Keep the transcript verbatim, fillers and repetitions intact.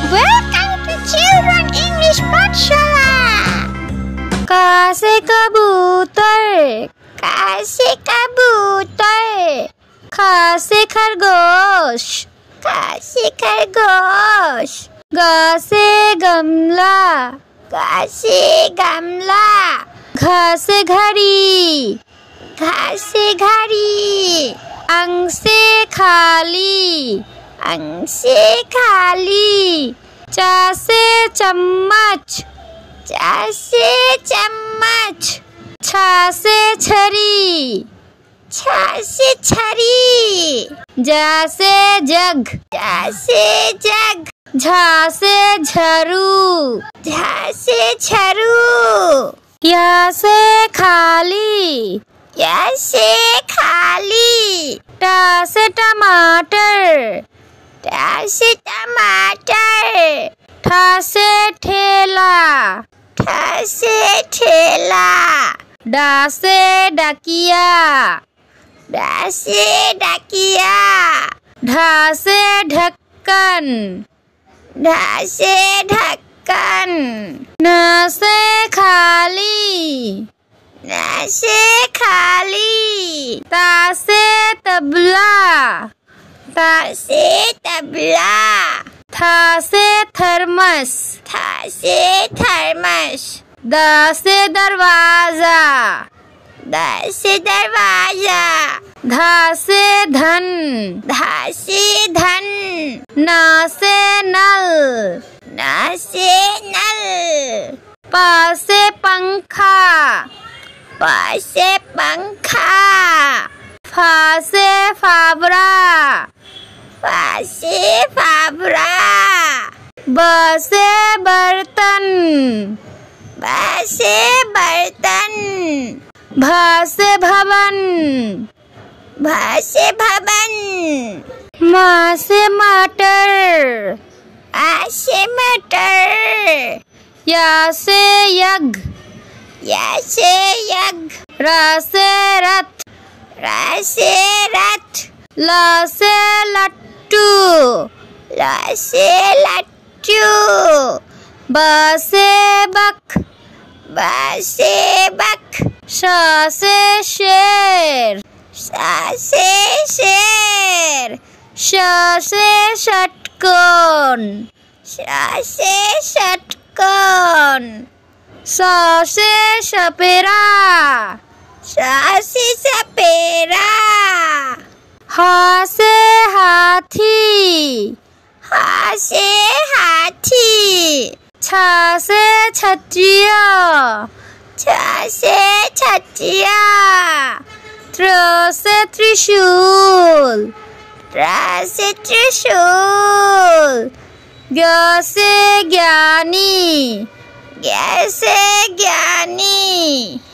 Welcome to Children English पाठशाला। का से कबूतर, का से कबूतर, खा से खरगोश, खा से खरगोश, गा से गमला, गा से गमला, घा से घड़ी, घा से घड़ी, अंग से खाली, अंग से खाली, चा से चम्मच, चा से चम्मच, छा से छरी, छा से छरी, जा से जग, जा से जग, झा से झरू, झा से झरू, या से खाली, या से खाली, टा से टमाटर, टा से टमाटर, ठा से ठेला, ठा से ठेला, डा से डाकिया, डा से डाकिया, ढा से ढक्कन, ढा से ढक्कन, न से खाली, न से खाली, ता से तबला, ता से तबला, था से थर्मस, था से थर्मस, दा से दरवाजा, दा से दरवाजा, धा से धन, धा से धन, ना से नल, ना से नल, पा से पंखा, पा से पंखा, फा से फावड़ा, फा से फावड़ा, ब से बर्तन, ब से बर्तन, भा से भवन, भा से भवन, मा से मटर, आ से मटर, या से यज्ञ, या से यज्ञ, रा से रथ, रा से रथ, ला से लट्टू, ला से लट्टू, बा से बक, बा से बक, शा से शेर, शा से शेर, शा से षटकोण, शा से षटकोण, सा से सपेरा, सा से सपेरा, हा से हाथी, हा से हाथी, छा से छचिया, छा से छचिया, त्र से त्रिशूल, त्र से त्रिशूल, ज्ञ से ज्ञानी, ज्ञ से ज्ञानी।